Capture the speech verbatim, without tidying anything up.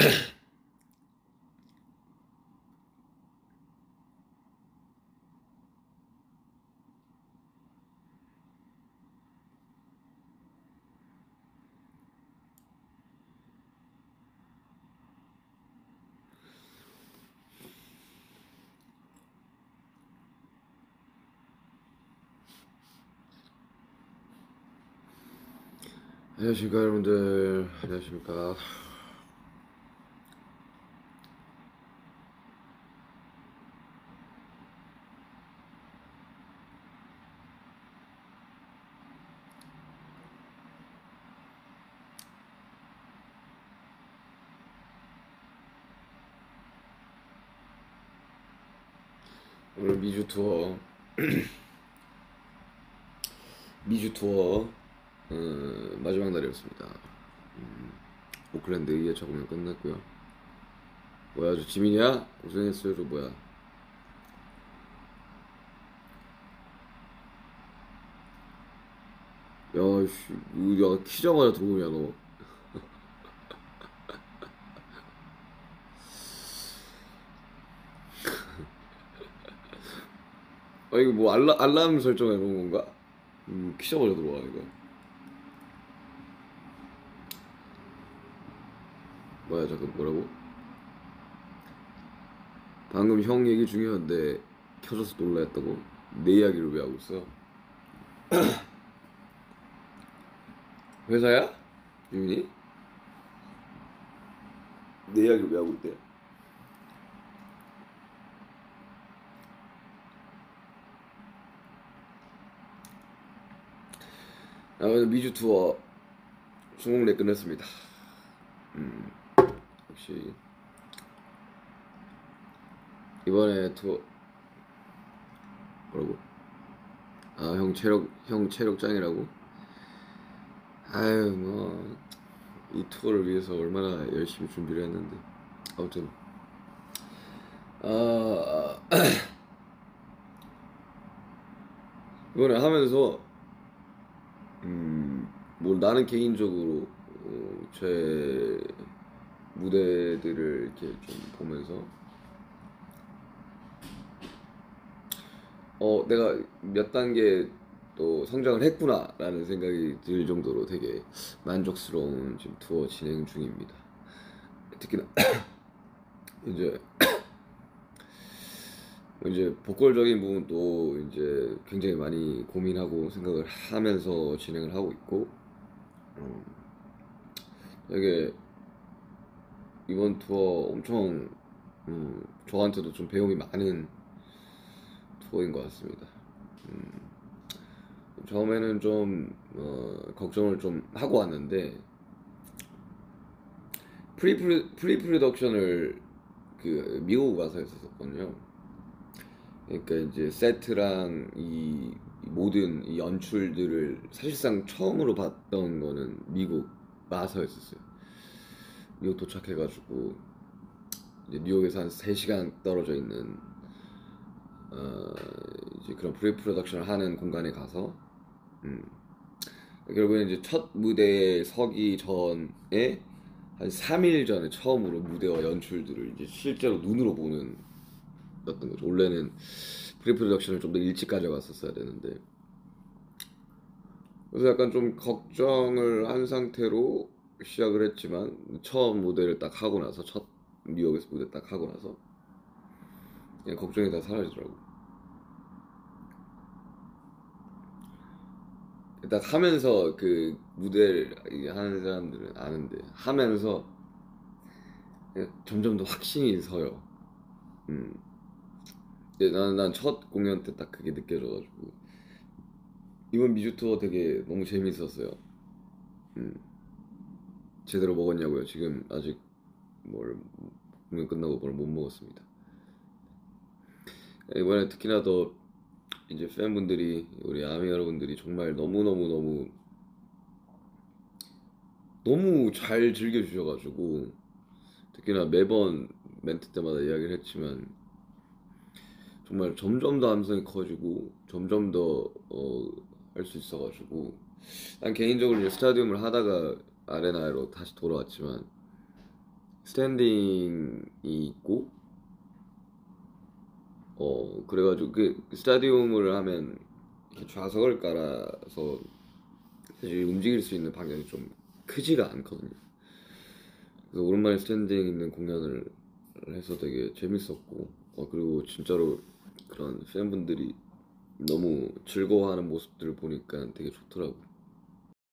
안녕하십니까 여러분들. 안녕하십니까. 오늘 미주 투어 미주 투어 어, 마지막 날이었습니다. 음, 오클랜드 이 회차 공연 끝났고요. 뭐야 저 지민이야? 고생했어요. 저 뭐야 야씨 야 키자마자 들어오냐 너. 아 이거 뭐 알라, 알람 설정해 놓은 건가? 음, 키자마자 들어와 이거. 뭐야 잠깐 뭐라고? 방금 형 얘기 중요한데 켜져서 놀라했다고? 내 이야기를 왜 하고 있어? 회사야? 유민이? 내 이야기를 왜 하고 있대? 아, 오늘 미주 투어 성공리에 끝냈습니다. 음, 역시 이번에 투어 뭐라고? 아, 형 체력 형 체력 짱이라고? 아유 뭐 이 투어를 위해서 얼마나 열심히 준비를 했는데. 아무튼 아 이번에 하면서 음, 뭐 나는 개인적으로 어, 제 무대들을 이렇게 좀 보면서 어 내가 몇 단계 또 성장을 했구나라는 생각이 들 정도로 되게 만족스러운 지금 투어 진행 중입니다. 특히나 이제 이제 보컬적인 부분도 이제 굉장히 많이 고민하고 생각을 하면서 진행을 하고 있고, 음, 되게 이번 투어 엄청 음, 저한테도 좀 배움이 많은 투어인 것 같습니다. 음, 처음에는 좀 어, 걱정을 좀 하고 왔는데 프리 프리 프로덕션을 그 미국 가서 했었거든요. 그러니까 이제 세트랑 이 모든 이 연출들을 사실상 처음으로 봤던 거는 미국 와서 했었어요. 미국 도착해가지고 이제 뉴욕에서 한 세 시간 떨어져 있는 어 이제 그런 프리 프로덕션을 하는 공간에 가서 음 결국엔 이제 첫 무대에 서기 전에 한 삼 일 전에 처음으로 무대와 연출들을 이제 실제로 눈으로 보는 어떤 거죠. 원래는 프리 프로덕션을 좀 더 일찍 가져갔었어야 되는데, 그래서 약간 좀 걱정을 한 상태로 시작을 했지만 처음 무대를 딱 하고 나서 첫 뉴욕에서 무대 딱 하고 나서 그냥 걱정이 다 사라지더라고. 딱 하면서 그 무대를 하는 사람들은 아는데 하면서 점점 더 확신이 서요. 음. 난난 첫 공연 때 딱 그게 느껴져가지고 이번 미주 투어 되게 너무 재밌었어요. 음. 제대로 먹었냐고요? 지금 아직 뭘 공연 끝나고 뭘 못 먹었습니다. 이번에 특히나 더 이제 팬분들이 우리 아미 여러분들이 정말 너무 너무 너무 너무 잘 즐겨주셔가지고 특히나 매번 멘트 때마다 이야기를 했지만 정말 점점 더 함성이 커지고 점점 더 할 수 있어가지고 난 개인적으로 이제 스타디움을 하다가 아레나로 다시 돌아왔지만 스탠딩이 있고 어 그래가지고 그 스타디움을 하면 이렇게 좌석을 깔아서 사실 움직일 수 있는 방향이 좀 크지가 않거든요. 그래서 오랜만에 스탠딩 있는 공연을 해서 되게 재밌었고 어 그리고 진짜로 그런 팬분들이 너무 즐거워하는 모습들을 보니까 되게 좋더라고.